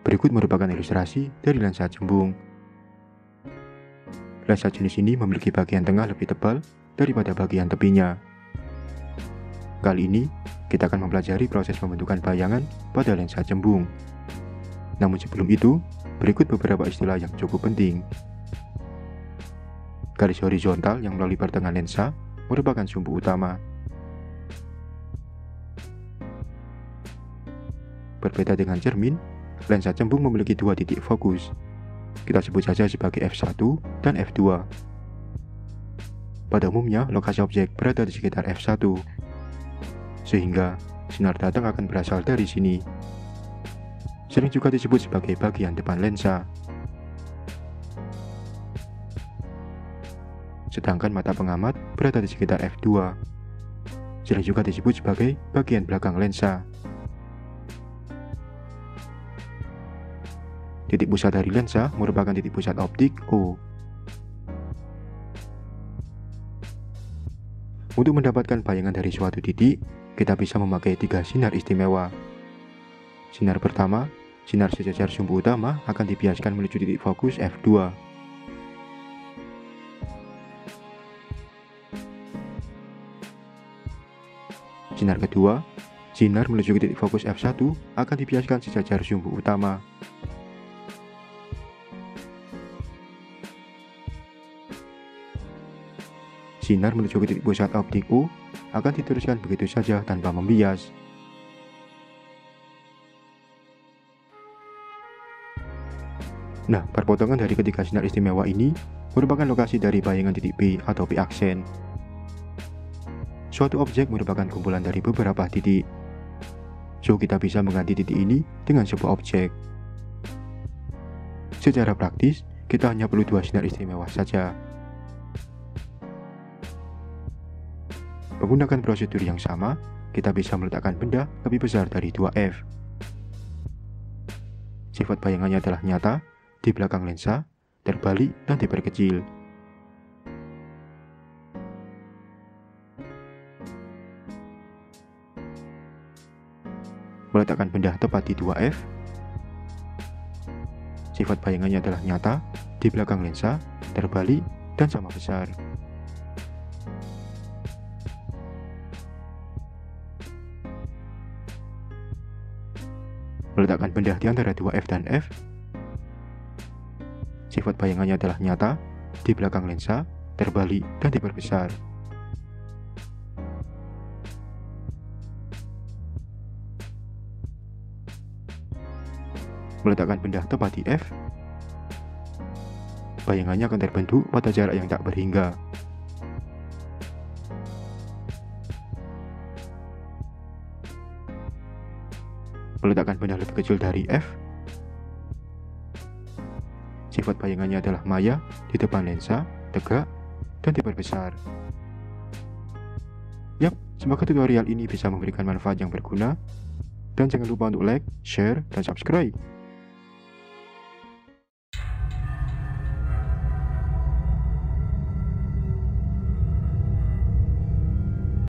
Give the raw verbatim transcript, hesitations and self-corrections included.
Berikut merupakan ilustrasi dari lensa cembung. Lensa jenis ini memiliki bagian tengah lebih tebal daripada bagian tepinya. Kali ini, kita akan mempelajari proses pembentukan bayangan pada lensa cembung. Namun sebelum itu, berikut beberapa istilah yang cukup penting. Garis horizontal yang melalui pertengahan lensa merupakan sumbu utama. Berbeda dengan cermin, lensa cembung memiliki dua titik fokus. Kita sebut saja sebagai F satu dan F dua. Pada umumnya, lokasi objek berada di sekitar F satu, sehingga sinar datang akan berasal dari sini. Sering juga disebut sebagai bagian depan lensa. Sedangkan mata pengamat berada di sekitar F dua. Sering juga disebut sebagai bagian belakang lensa. Titik pusat dari lensa merupakan titik pusat optik O. Untuk mendapatkan bayangan dari suatu titik, kita bisa memakai tiga sinar istimewa. Sinar pertama, sinar sejajar sumbu utama akan dibiaskan menuju titik fokus F dua. Sinar kedua, sinar menuju ke titik fokus F satu akan dibiaskan sejajar sumbu utama. Sinar menuju ke titik pusat optik U akan diteruskan begitu saja tanpa membias. Nah, perpotongan dari ketiga sinar istimewa ini merupakan lokasi dari bayangan titik P atau P aksen. Suatu objek merupakan kumpulan dari beberapa titik. So, kita bisa mengganti titik ini dengan sebuah objek. Secara praktis, kita hanya perlu dua sinar istimewa saja. Menggunakan prosedur yang sama, kita bisa meletakkan benda lebih besar dari dua F. Sifat bayangannya adalah nyata, di belakang lensa, terbalik, dan diperkecil. Meletakkan benda tepat di dua F. Sifat bayangannya adalah nyata, di belakang lensa, terbalik, dan sama besar. Meletakkan benda di antara dua F dan F. Sifat bayangannya adalah nyata, di belakang lensa, terbalik, dan diperbesar. Meletakkan benda tepat di F. Bayangannya akan terbentuk pada jarak yang tak berhingga. Meletakkan benda lebih kecil dari F. Sifat bayangannya adalah maya, di depan lensa, tegak, dan diperbesar. Yap, semoga tutorial ini bisa memberikan manfaat yang berguna. Dan jangan lupa untuk like, share, dan subscribe.